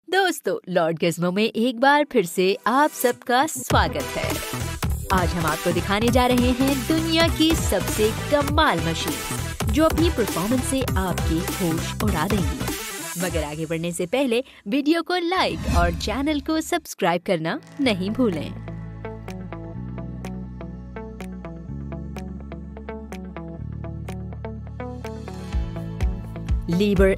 दोस्तों, Lord Gizmo में एक बार फिर से आप सबका स्वागत है। आज हम आपको दिखाने जा रहे हैं दुनिया की सबसे कमाल मशीन जो अपनी परफॉर्मेंस से आपकी होश उड़ा देंगी। मगर आगे बढ़ने से पहले वीडियो को लाइक और चैनल को सब्सक्राइब करना नहीं भूलें। लीवर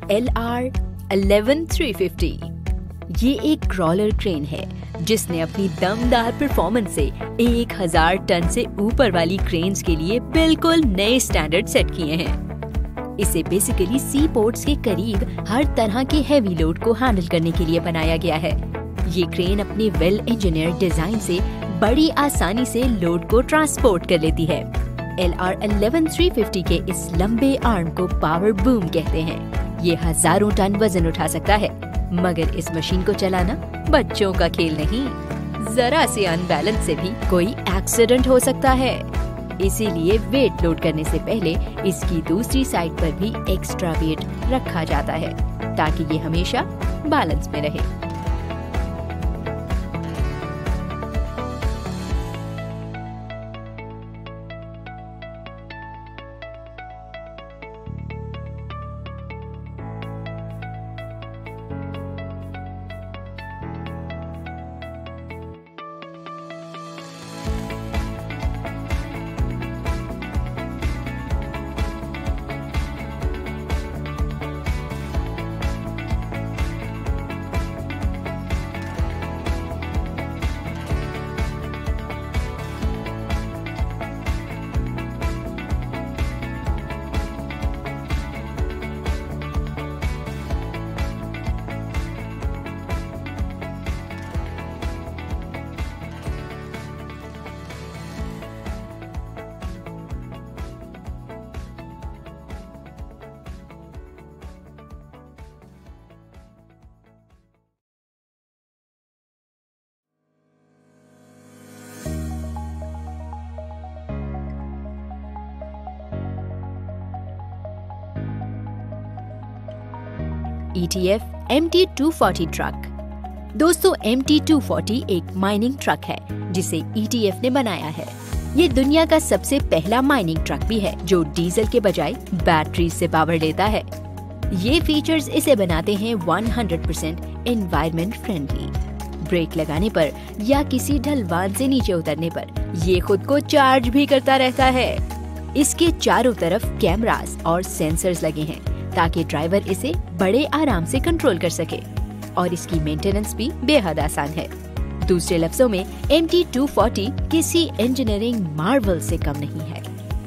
LR11350 ये एक क्रॉलर क्रेन है जिसने अपनी दमदार परफॉर्मेंस से 1000 टन से ऊपर वाली क्रेन्स के लिए बिल्कुल नए स्टैंडर्ड सेट किए हैं। इसे बेसिकली सी पोर्ट्स के करीब हर तरह के हैवी लोड को हैंडल करने के लिए बनाया गया है। ये क्रेन अपने वेल इंजीनियर डिजाइन से बड़ी आसानी से लोड को ट्रांसपोर्ट कर लेती है। LR11350 के इस लंबे आर्म को पावर बूम कहते हैं। ये हजारों टन वजन उठा सकता है, मगर इस मशीन को चलाना बच्चों का खेल नहीं। जरा से अनबैलेंस से भी कोई एक्सीडेंट हो सकता है। इसीलिए वेट लोड करने से पहले इसकी दूसरी साइड पर भी एक्स्ट्रा वेट रखा जाता है ताकि ये हमेशा बैलेंस में रहे। ETF MT240 truck. दोस्तों, MT240 एक माइनिंग ट्रक है जिसे ETF ने बनाया है। ये दुनिया का सबसे पहला माइनिंग ट्रक भी है जो डीजल के बजाय बैटरी से पावर लेता है। ये फीचर्स इसे बनाते हैं 100% एनवायरमेंट फ्रेंडली। ब्रेक लगाने पर या किसी ढलवान से नीचे उतरने पर ये खुद को चार्ज भी करता रहता है। इसके चारों तरफ कैमरास और सेंसर्स लगे हैं ताकि ड्राइवर इसे बड़े आराम से कंट्रोल कर सके, और इसकी मेंटेनेंस भी बेहद आसान है। दूसरे लफ्जों में MT240 किसी इंजीनियरिंग मार्वल से कम नहीं है।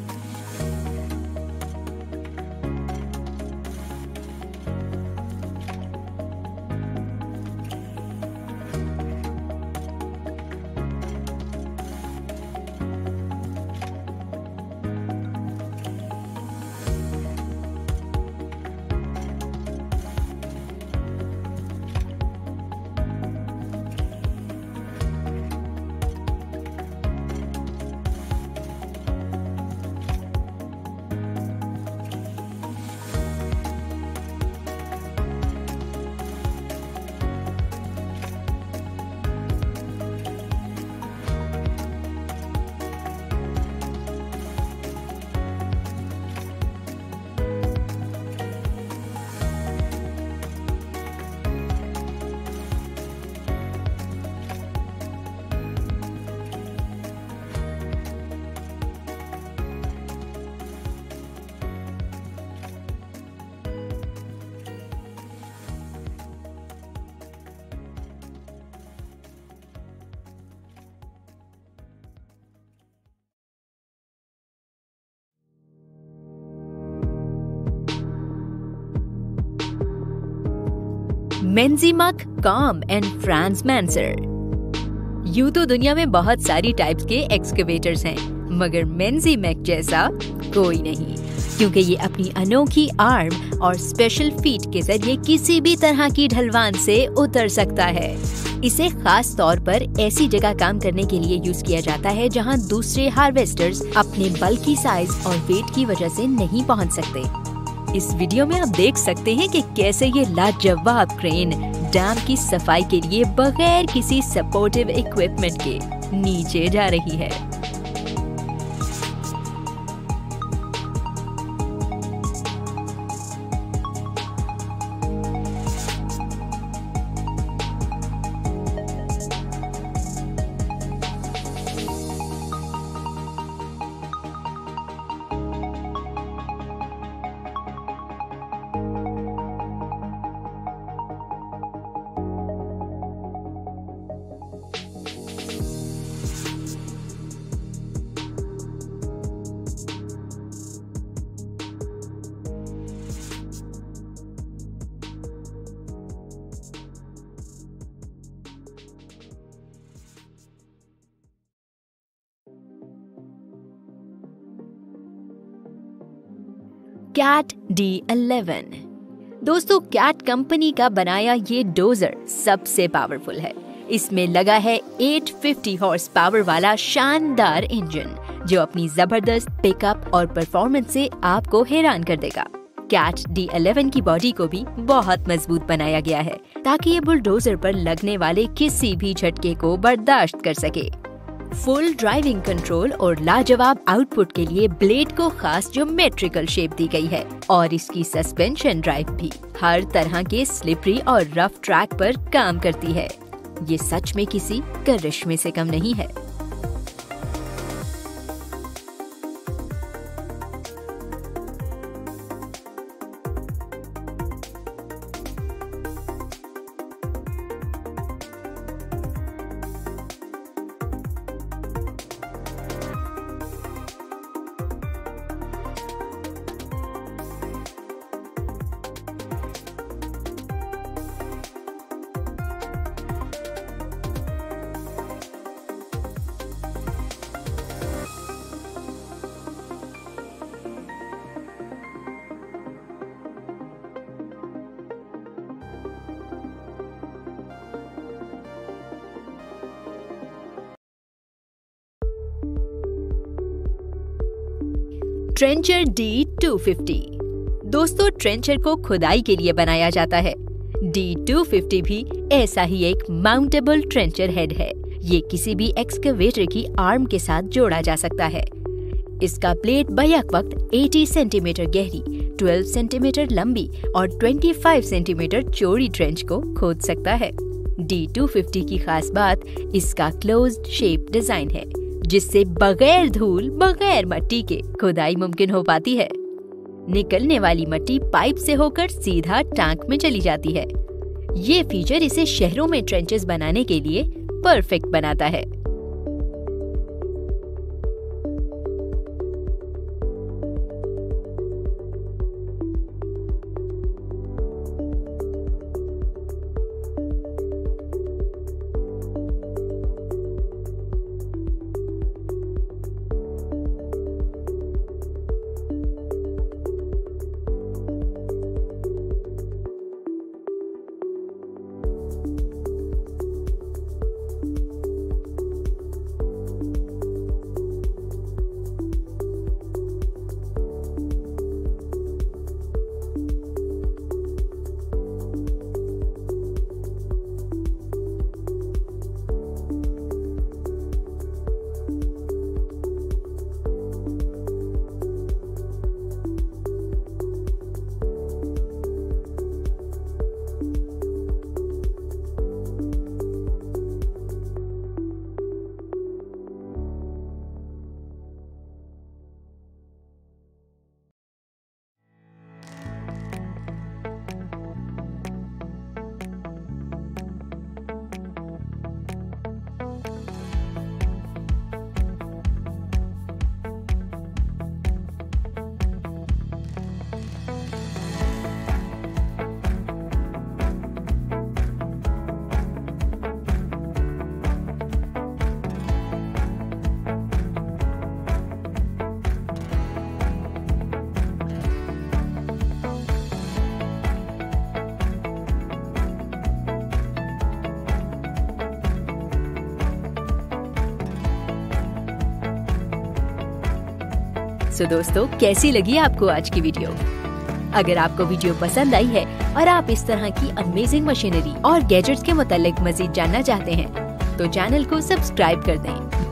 मेंजीमक काम एंड फ्रांस मैंसर। यूं तो दुनिया में बहुत सारी टाइप्स के एक्सकेवेटर्स हैं, मगर मेंजीमक जैसा कोई नहीं, क्योंकि ये अपनी अनोखी आर्म और स्पेशल फीट के जरिए किसी भी तरह की ढलवान से उतर सकता है। इसे खास तौर पर ऐसी जगह काम करने के लिए यूज किया जाता है जहां दूसरे हार्वेस्टर्स अपने बल्कि साइज और वेट की वजह से नहीं पहुंच सकते। इस वीडियो में आप देख सकते हैं कि कैसे ये लाजवाब क्रेन डैम की सफाई के लिए बगैर किसी सपोर्टिव इक्विपमेंट के नीचे जा रही है। Cat D11। दोस्तों, कैट कंपनी का बनाया ये डोजर सबसे पावरफुल है। इसमें लगा है 850 हॉर्स पावर वाला शानदार इंजन, जो अपनी जबरदस्त पिकअप और परफॉर्मेंस से आपको हैरान कर देगा। कैट D11 की बॉडी को भी बहुत मजबूत बनाया गया है, ताकि ये बुलडोजर पर लगने वाले किसी भी झटके को बर्दाश्त कर सके। फुल ड्राइविंग कंट्रोल और लाजवाब आउटपुट के लिए ब्लेड को खास ज्योमेट्रिकल शेप दी गई है, और इसकी सस्पेंशन ड्राइव भी हर तरह के स्लिपरी और रफ ट्रैक पर काम करती है। ये सच में किसी करिश्मे से कम नहीं है। Trencher D250। दोस्तों, ट्रेंचर को खुदाई के लिए बनाया जाता है। D250 भी ऐसा ही एक माउंटेबल ट्रेंचर हेड है। ये किसी भी एक्सकवेटर की आर्म के साथ जोड़ा जा सकता है। इसका प्लेट बैक वक्त 80 सेंटीमीटर गहरी, 12 सेंटीमीटर लंबी और 25 सेंटीमीटर चौड़ी ट्रेंच को खोद सकता है। D250 की खास बात इसका क्लोज्ड शेप डिजाइन है, जिससे बगैर धूल, बगैर मट्टी के खुदाई मुमकिन हो पाती है। निकलने वाली मट्टी पाइप से होकर सीधा टैंक में चली जाती है। ये फीचर इसे शहरों में ट्रेंचेस बनाने के लिए परफेक्ट बनाता है। दोस्तों, कैसी लगी आपको आज की वीडियो? अगर आपको वीडियो पसंद आई है और आप इस तरह की अमेजिंग मशीनरी और गैजेट्स के मुतालिक मजीद जानना चाहते हैं तो चैनल को सब्सक्राइब कर दें।